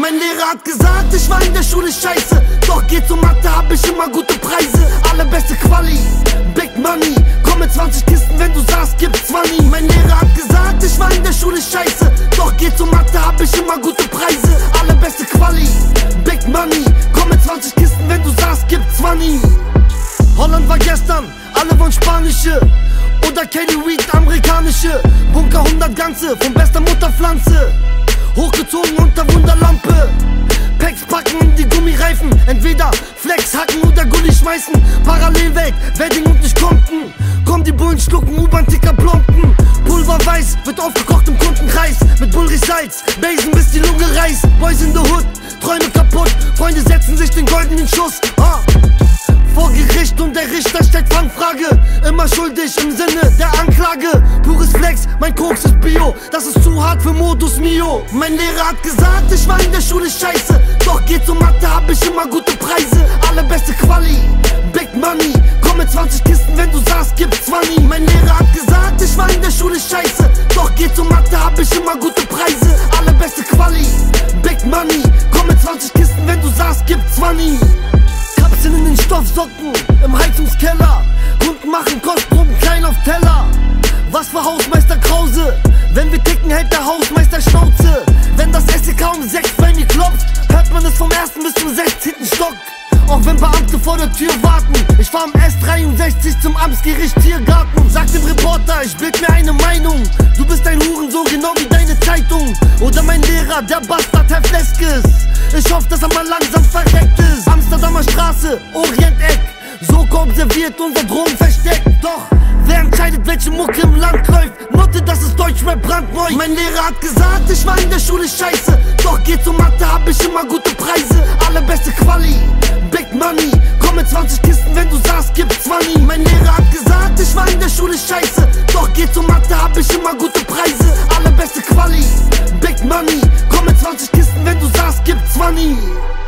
Mein Lehrer hat gesagt, ich war in der Schule scheiße, doch geht zur Mathe, hab ich immer gute Preise. Allerbeste Quali, Big Money, komm mit 20 Kisten, wenn du sagst, gibt's 20. Mein Lehrer hat gesagt, ich war in der Schule scheiße, doch geht zur Mathe, hab ich immer gute Preise. Allerbeste Quali, Big Money, komm mit 20 Kisten, wenn du sagst, gibt's 20. Holland war gestern, alle wollen Spanische oder Kelly Weed, amerikanische. Bunker 100 Ganze, von bester Mutterpflanze, hochgezogen unter Wunderlampe. Packs packen in die Gummireifen, entweder Flex hacken oder Gulli schmeißen. Parallelwelt, Wedding und nicht Compton. Komm die Bullen schlucken, U-Bahn-Ticker plompen. Pulver weiß, wird aufgekocht im Kundenkreis. Mit Bullrich Salz, Basen bis die Lunge reißt. Boys in the Hood, Träume kaputt, Freunde setzen sich den goldenen Schuss. Vor Gericht und der Richter stellt Fangfrage. Immer schuldig im Sinne der Anklage. Pures Flex, mein Koks ist Bio, das ist zu hart für Modus Mio. Mein Lehrer hat gesagt, ich war in der Schule scheiße, doch geht zur Mathe, hab ich immer gute Preise. Allerbeste Quali, Big Money, komm mit 20 Kisten, wenn du sagst, gibt's 20. Mein Lehrer hat gesagt, ich war in der Schule scheiße, doch geht zur Mathe, hab ich immer gute Preise. Allerbeste Quali, Big Money, komm mit 20 Kisten, wenn du sagst, gibt's 20. Kapseln in den Stoffsocken, im Heizungskeller. Kunden machen Kostproben klein auf Teller. Was für Hausmeister Krause, wenn wir ticken, hält der Hausmeister Schnauze. Wenn das SEK um 6 bei mir klopft, hört man es vom 1. bis zum 16. Stock. Auch wenn Beamte vor der Tür warten, ich fahr am S63 zum Amtsgericht Tiergarten. Sag dem Reporter, ich bild mir eine Meinung. Du bist ein Hurensohn, genau wie deine Zeitung. Oder mein Lehrer, der Bastard Herr Fleskes. Ich hoffe, dass er mal langsam verreckt ist. Amsterdamer Straße, Orienteck, so observiert unser Drogenversteck. Doch wer entscheidet, welche Mucke im Land läuft? Note, das ist Deutschrap brandneu. Mein Lehrer hat gesagt, ich war in der Schule scheiße, doch geht zur Mathe, hab ich immer gute Preise. Allerbeste Quali, Big Money, komm mit 20 Kisten, wenn du sagst, gibt's 20. Mein Lehrer hat gesagt, ich war in der Schule scheiße, doch geht zur Mathe, hab ich immer gute Preise. Allerbeste Quali, Big Money, komm mit 20 Kisten, wenn du sagst, gibt's 20.